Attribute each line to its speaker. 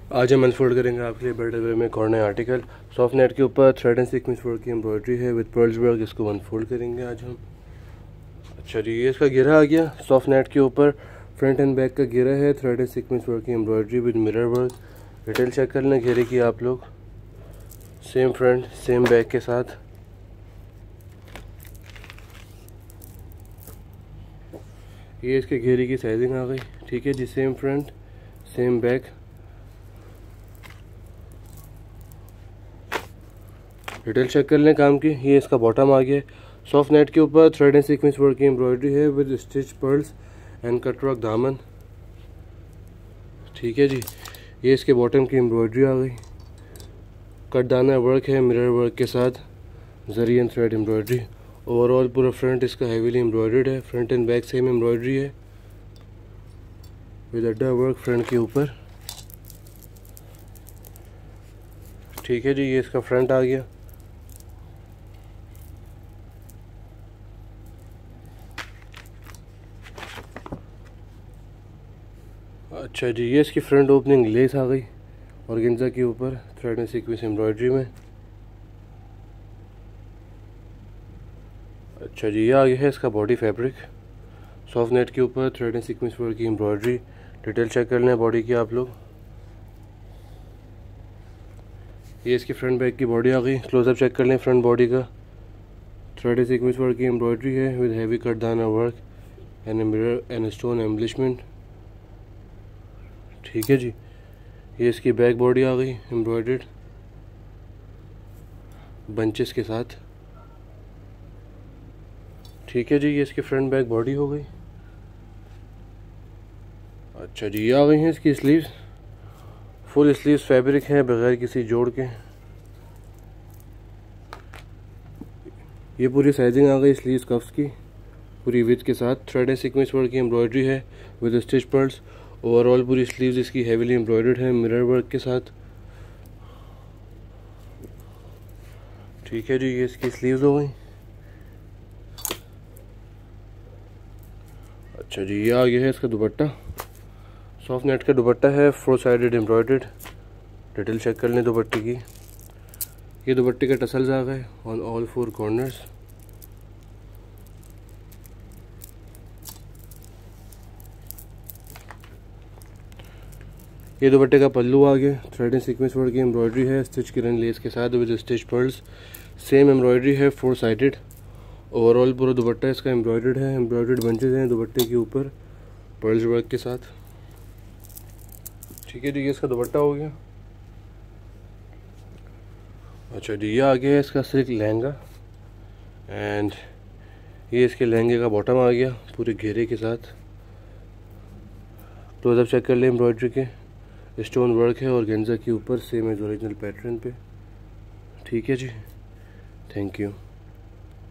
Speaker 1: आज हम अनफोल्ड करेंगे आपके लिए बेटर वे में कॉर्नर आर्टिकल। सॉफ्ट नेट के ऊपर थ्रेड एंड सीक्वेंस वर्क की एम्ब्रॉयडरी है विद पर्ल्स वर्क। इसको अनफोल्ड करेंगे आज हम। अच्छा जी, ये इसका घेरा आ गया। सॉफ्ट नेट के ऊपर फ्रंट एंड बैक का घेरा है, थ्रेड एंड सीक्वेंस वर्क की embroidery with mirror work. Detail check कर लें घेरे की आप लोग, सेम फ्रंट सेम बैक के साथ। ये इसके घेरे की साइजिंग आ गई। ठीक है जी, same front same back. Detail check कर लें काम की। ये इसका बॉटम आ गया। सॉफ्ट नेट के ऊपर थ्रेड एंड सीक्वेंस वर्क की एम्ब्रॉयडरी है with stitch pearls and cutwork दामन। ठीक है जी, ये इसके बॉटम की एम्ब्रॉयडरी आ गई। कटदाना वर्क है मिरर वर्क के साथ, zari and thread embroidery. Overall पूरा फ्रंट इसका हैवीली एम्ब्रॉयडर्ड है। Front and back same embroidery है विद अड्डा वर्क फ्रंट के ऊपर। ठीक है जी, ये इसका फ्रंट आ गया। अच्छा जी, ये इसकी फ्रंट ओपनिंग लेस आ गई ऑर्गेन्जा के ऊपर थ्रेड एंड सीक्वेंस एम्ब्रॉयडरी में। अच्छा जी, ये आ गया है इसका बॉडी फैब्रिक। सॉफ्ट नेट के ऊपर थ्रेड एंड सीक्वेंस वर्क की एम्ब्रॉयडरी। डिटेल चेक कर लें बॉडी की आप लोग। ये इसकी फ्रंट बैक की बॉडी आ गई। क्लोजअप चेक कर लें फ्रंट बॉडी का। थ्रेड एंड सीक्वेंस वर्क की एम्ब्रॉयडरी है with heavy cutdana work and mirror and stone embellishment. ठीक है जी, ये इसकी बैक बॉडी आ गई एम्ब्रॉयडर्ड बंचेस के साथ। ठीक है जी, ये इसकी फ्रंट बैक बॉडी हो गई। अच्छा जी, ये आ गई हैं इसकी स्लीव्स। फुल स्लीव्स फैब्रिक है बगैर किसी जोड़ के। ये पूरी साइजिंग आ गई स्लीव्स कफ्स की पूरी विथ के साथ। थ्रेड एंड सीक्वेंस वर्क की एम्ब्रॉयडरी है विद स्टिच पर्ल्स। ओवरऑल पूरी स्लीव्स इसकी हैवीली एम्ब्रॉयडर्ड है मिरर वर्क के साथ। ठीक है जी, ये इसकी स्लीव्स हो गई। अच्छा जी, ये आ गया है इसका दुपट्टा। सॉफ्ट नेट का दुपट्टा है 4 साइडेड एम्ब्रॉयडर्ड। डिटेल चेक कर लें दुपट्टे की। ये दुपट्टे के टसल्स आ गए ऑन ऑल 4 कॉर्नर्स। ये दुपट्टे का पल्लू आ गया। थ्रेड एंड सीक्वेंस वर्क की एम्ब्रॉयडरी है स्टिच किरन लेस के साथ with stitch pearls. Same embroidery है 4 साइडेड। ओवरऑल पूरा दुपट्टा इसका एम्ब्रॉयडर्ड है। एम्ब्रॉयडर्ड बंचेस हैं दुपट्टे के ऊपर पर्ल्स वर्क के साथ। ठीक है जी, ये इसका दुपट्टा हो गया। अच्छा जी, ये आ गया है इसका सिल्क लहंगा एंड ये इसके लहंगे का बॉटम आ गया पूरे घेरे के साथ। क्लोजअप चेक कर ले एम्ब्रॉयडरी के। स्टोन वर्क है ऑर्गेन्जा के ऊपर सेम एज ओरिजिनल पैटर्न पे। ठीक है जी, थैंक यू।